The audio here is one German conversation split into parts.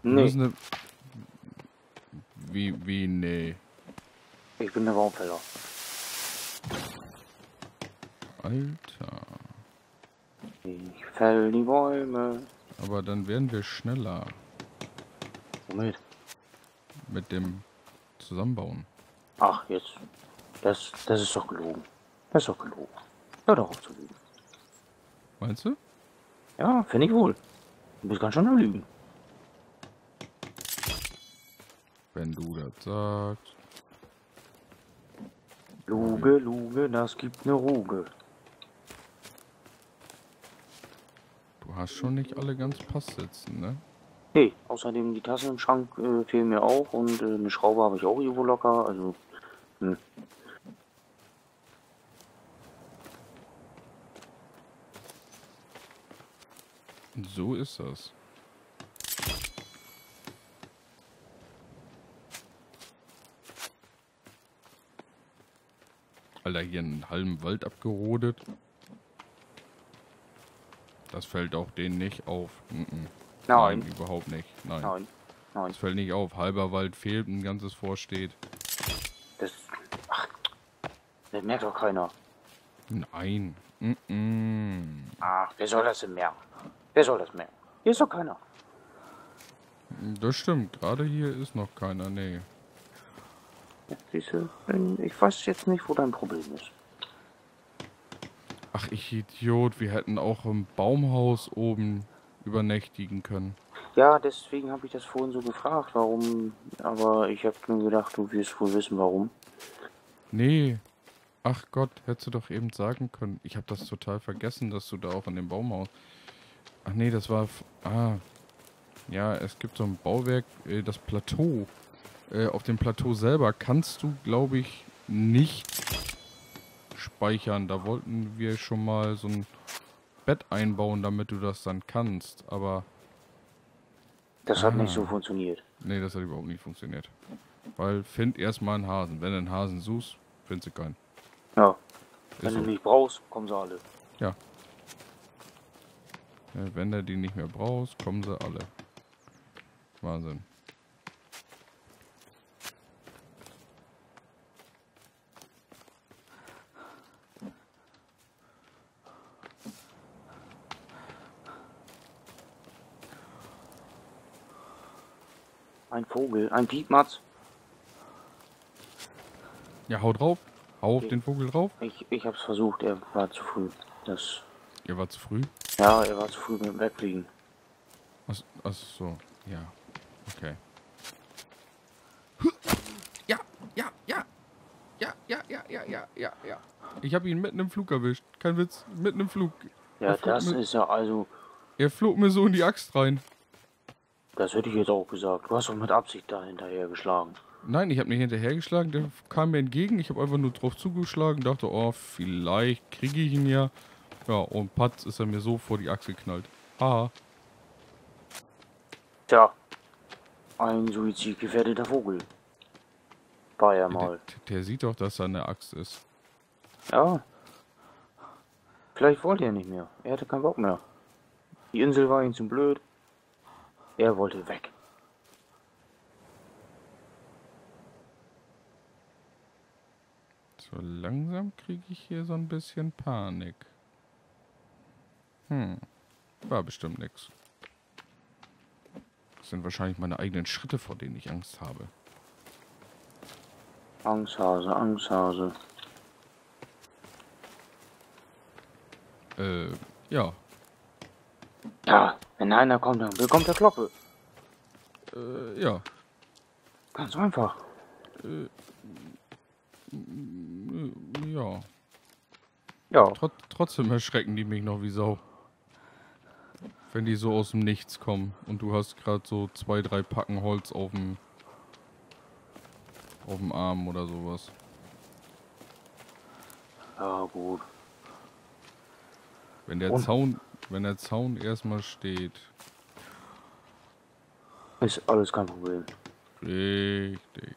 Nee, müssen wie, nee. ich bin der Baumfäller. Alter. Ich fäll die Bäume. Aber dann werden wir schneller Womit? mit dem Zusammenbauen. Ach, jetzt. Das ist doch gelogen. Das ist doch gelogen. Hör doch auf zu lügen. Meinst du? Ja, finde ich wohl. Du bist ganz schön am Lügen. Wenn du das sagst. Luge, Luge, das gibt ne Ruge. Du hast schon nicht alle ganz Pass sitzen, ne? Nee, außerdem die Tassen im Schrank fehlen mir auch und eine Schraube habe ich auch irgendwo locker. Also, So ist das. Alter, hier einen halben Wald abgerodet. Das fällt auch denen nicht auf. Nein. Nein, überhaupt nicht. Nein. Nein. Nein. Das fällt nicht auf. Halber Wald fehlt, ein ganzes vorsteht. Das. Ach. Das merkt doch keiner. Nein. Ach, wer soll das denn merken? Wer soll das merken? Hier ist doch keiner. Das stimmt. Gerade hier ist noch keiner. Nee. Ja, siehst du, ich weiß jetzt nicht, wo dein Problem ist. Ach, ich Idiot. Wir hätten auch im Baumhaus oben übernächtigen können. Ja, deswegen habe ich das vorhin so gefragt, warum. Aber ich habe nur gedacht, du wirst wohl wissen, warum. Nee. Ach Gott, hättest du doch eben sagen können. Ich habe das total vergessen, dass du da auch in dem Baumhaus... Ach nee, das war... Ja, es gibt so ein Bauwerk, das Plateau. Auf dem Plateau selber kannst du, glaube ich, nicht speichern. Da wollten wir schon mal so ein Bett einbauen, damit du das dann kannst. Aber... Das hat nicht so funktioniert. Nee, das hat überhaupt nicht funktioniert. Weil, find erstmal einen Hasen. Wenn du einen Hasen suchst, findest du keinen. Ja. Wenn Ist du so. mich brauchst, kommen sie alle. Ja. Wenn du die nicht mehr brauchst, kommen sie alle. Wahnsinn. Ein Vogel, ein Piepmatz. Ja, hau drauf. Hau auf Okay. den Vogel drauf. Ich hab's versucht, er war zu früh. Das. Ihr war zu früh. Ja, er war zu früh mit dem Wegfliegen. Ach so. Ja. Okay. Ja, ja, ja. Ja. Ich habe ihn mitten im Flug erwischt. Kein Witz. Mitten im Flug. Ja, das ist ja also. Er flog mir so in die Axt rein. Das hätte ich jetzt auch gesagt. Du hast doch mit Absicht da hinterher geschlagen. Nein, ich habe nicht hinterhergeschlagen. Der kam mir entgegen. Ich habe einfach nur drauf zugeschlagen. Dachte, oh, vielleicht kriege ich ihn ja. Ja, und patz ist er mir so vor die Axt geknallt. Haha. Tja, ein suizidgefährdeter Vogel. War er mal. Der sieht doch, dass er eine Axt ist. Ja. Vielleicht wollte er nicht mehr. Er hatte keinen Bock mehr. Die Insel war ihm zu blöd. Er wollte weg. So langsam kriege ich hier so ein bisschen Panik. War bestimmt nix. Das sind wahrscheinlich meine eigenen Schritte, vor denen ich Angst habe. Angsthase, Angsthase. Ja. Ja, wenn einer kommt, dann bekommt er Kloppe. Ja. Ganz einfach. Ja. Ja. Trotzdem erschrecken die mich noch wie Sau. Wenn die so aus dem Nichts kommen und du hast gerade so 2, 3 Packen Holz auf dem Arm oder sowas. Ja, gut. Wenn der Zaun erstmal steht. Ist alles kein Problem. Richtig.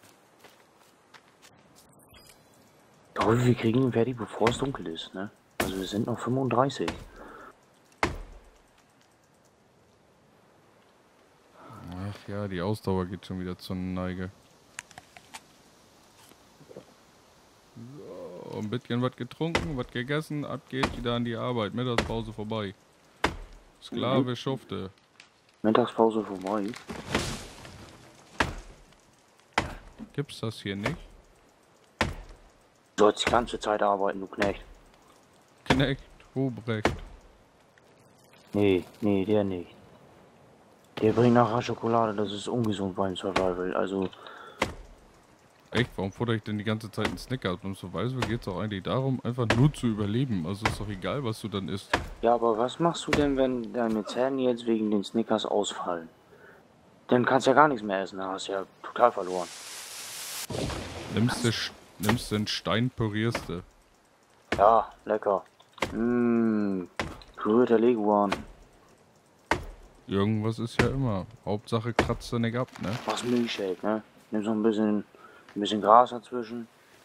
Aber wir kriegen ihn fertig, bevor es dunkel ist, ne? Also wir sind noch 35. Ach ja, die Ausdauer geht schon wieder zur Neige. So, ein bisschen was getrunken, was gegessen, ab geht's wieder an die Arbeit. Mittagspause vorbei. Sklave schufte. Mittagspause vorbei. Gibt's das hier nicht? Du sollst die ganze Zeit arbeiten, du Knecht. Knecht, Hobrecht. Nee, der nicht. Der bringt nachher Schokolade, das ist ungesund beim Survival. Also, Echt? Warum fordere ich denn die ganze Zeit einen Snickers? Beim Survival geht es doch eigentlich darum, einfach nur zu überleben. Also ist doch egal, was du dann isst. ja, aber was machst du denn, wenn deine Zähne jetzt wegen den Snickers ausfallen? Dann kannst du ja gar nichts mehr essen, da hast du ja total verloren. Nimmst du einen Stein, pürierst du. Ja, lecker. Pürierter Leguan. Irgendwas ist ja immer. Hauptsache kratzt er nicht ab, ne? Machst Milchshake, ne? Nimm so ein bisschen Gras dazwischen.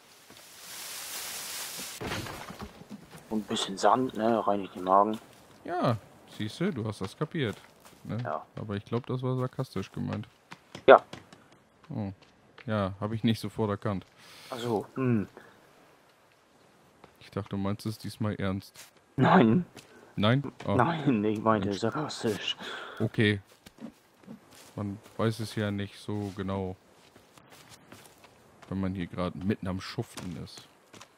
Und ein bisschen Sand, ne? Reinigt den Magen. Ja, siehst du, du hast das kapiert. Ne? Ja. Aber ich glaube, das war sarkastisch gemeint. Ja. Oh. Ja, habe ich nicht sofort erkannt. Also, Ich dachte, du meinst es diesmal ernst. Nein. Nein? Oh, Nein, ich meinte sarkastisch. okay. Man weiß es ja nicht so genau, wenn man hier gerade mitten am Schuften ist.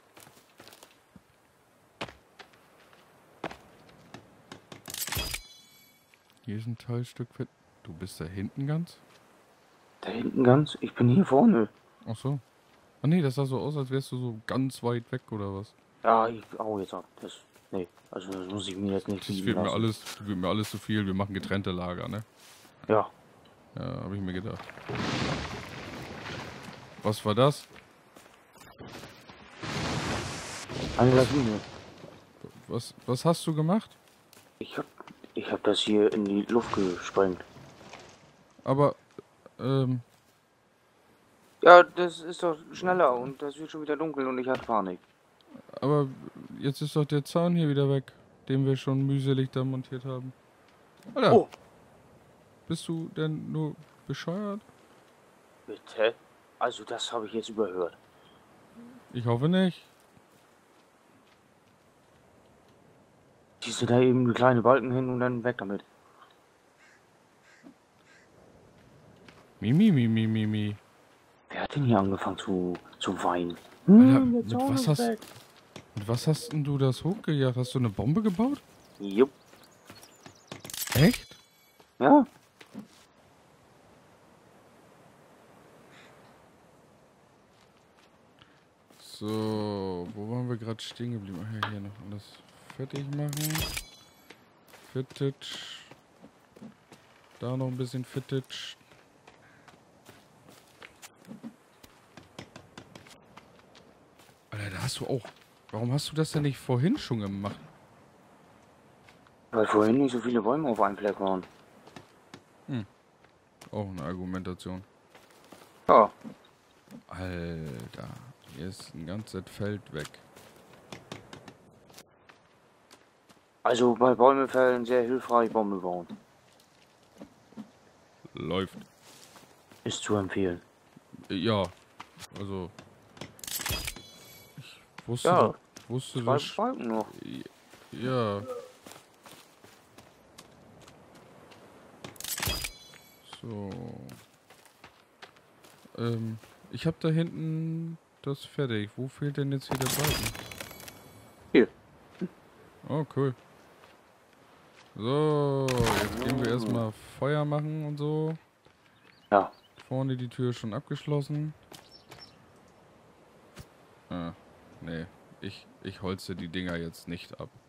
Hier ist ein Teilstück Fett. Du bist da hinten ganz? Da hinten ganz? Ich bin hier vorne. Ach so. Ah nee, das sah so aus, als wärst du so ganz weit weg oder was? Ja, ich hau jetzt ab. Nee, also das muss ich mir jetzt nicht Das bieten wird lassen. mir alles zu viel. Wir machen getrennte Lager, ne? Ja. Ja, habe ich mir gedacht. Was war das? Eine Lawine. Was hast du gemacht? Ich hab das hier in die Luft gesprengt. Aber, Ja, das ist doch schneller und das wird schon wieder dunkel und ich hatte Panik. aber jetzt ist doch der Zaun hier wieder weg, den wir schon mühselig da montiert haben. Alter, Oh, bist du denn nur bescheuert? bitte? Also das habe ich jetzt überhört. Ich hoffe nicht. Ziehst du da eben eine kleine Balken hin und dann weg damit. Mimi. Wer hat denn hier angefangen zu weinen? Alter, Der Zaun ist weg. mit was hast denn du das hochgejagt? Hast du eine Bombe gebaut? Jupp. Echt? Ja. So, wo waren wir gerade stehen geblieben? Ach ja, hier noch alles fertig machen. Fittage. Da noch ein bisschen Fittage. Alter, da hast du auch. Warum hast du das denn nicht vorhin schon gemacht? Weil vorhin nicht so viele Bäume auf einem Fleck waren. Auch eine Argumentation. Ja. Alter, hier ist ein ganzes Feld weg. Also bei Bäume fällen sehr hilfreich Bäume bauen. Läuft. Ist zu empfehlen. Ja, also. Ich wusste, Ja, wusste zwei das. Balken noch. Ja. So. Ich habe da hinten das fertig. Wo fehlt denn jetzt hier der Balken? Hier. Oh, cool. So, jetzt gehen wir erstmal Feuer machen und so. Ja. Vorne die Tür schon abgeschlossen. Ah, nee. Ich holze die Dinger jetzt nicht ab.